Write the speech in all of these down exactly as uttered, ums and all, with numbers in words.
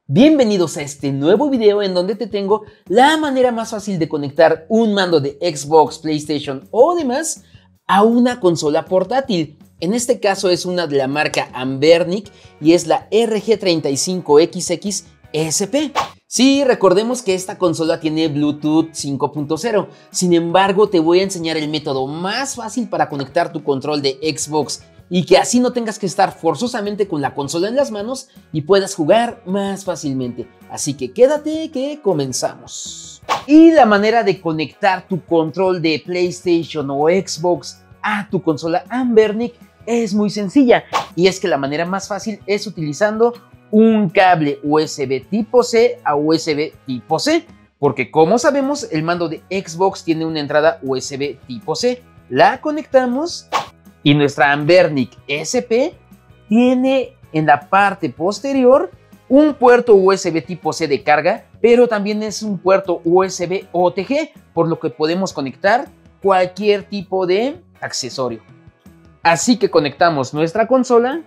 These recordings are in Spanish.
Bienvenidos a este nuevo video en donde te tengo la manera más fácil de conectar un mando de Xbox, PlayStation o demás a una consola portátil. En este caso es una de la marca Anbernic y es la R G treinta y cinco X X S P. Sí, recordemos que esta consola tiene Bluetooth cinco punto cero. Sin embargo, te voy a enseñar el método más fácil para conectar tu control de Xbox y que así no tengas que estar forzosamente con la consola en las manos y puedas jugar más fácilmente. Así que quédate que comenzamos. Y la manera de conectar tu control de PlayStation o Xbox a tu consola Anbernic es muy sencilla. Y es que la manera más fácil es utilizando un cable U S B tipo C a U S B tipo C. Porque como sabemos, el mando de Xbox tiene una entrada U S B tipo C. La conectamos. Y nuestra Anbernic S P tiene en la parte posterior un puerto U S B tipo C de carga, pero también es un puerto U S B O T G, por lo que podemos conectar cualquier tipo de accesorio. Así que conectamos nuestra consola.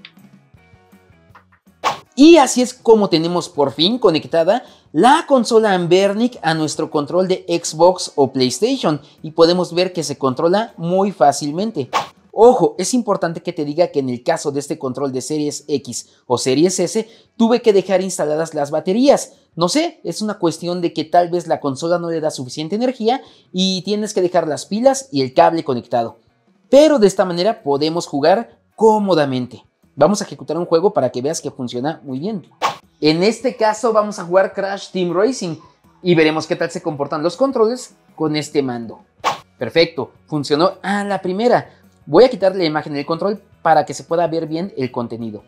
Y así es como tenemos por fin conectada la consola Anbernic a nuestro control de Xbox o PlayStation. Y podemos ver que se controla muy fácilmente. Ojo, es importante que te diga que en el caso de este control de Series X o Series S, tuve que dejar instaladas las baterías. No sé, es una cuestión de que tal vez la consola no le da suficiente energía y tienes que dejar las pilas y el cable conectado. Pero de esta manera podemos jugar cómodamente. Vamos a ejecutar un juego para que veas que funciona muy bien. En este caso vamos a jugar Crash Team Racing y veremos qué tal se comportan los controles con este mando. Perfecto, funcionó a la primera. Voy a quitarle la imagen del control para que se pueda ver bien el contenido.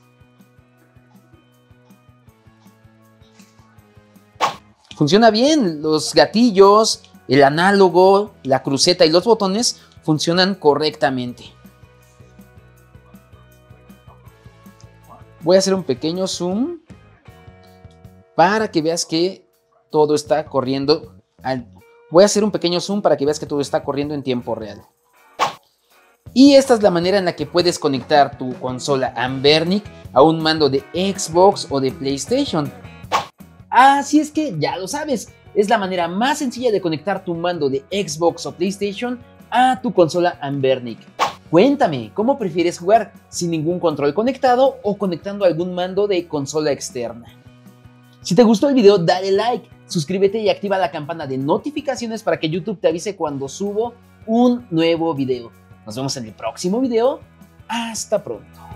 Funciona bien, los gatillos, el análogo, la cruceta y los botones funcionan correctamente. Voy a hacer un pequeño zoom para que veas que todo está corriendo. Al... Voy a hacer un pequeño zoom para que veas que todo está corriendo en tiempo real. Y esta es la manera en la que puedes conectar tu consola Anbernic a un mando de Xbox o de PlayStation. Así es que ya lo sabes, es la manera más sencilla de conectar tu mando de Xbox o PlayStation a tu consola Anbernic. Cuéntame, ¿cómo prefieres jugar? ¿Sin ningún control conectado o conectando algún mando de consola externa? Si te gustó el video, dale like, suscríbete y activa la campana de notificaciones para que YouTube te avise cuando subo un nuevo video. Nos vemos en el próximo video. Hasta pronto.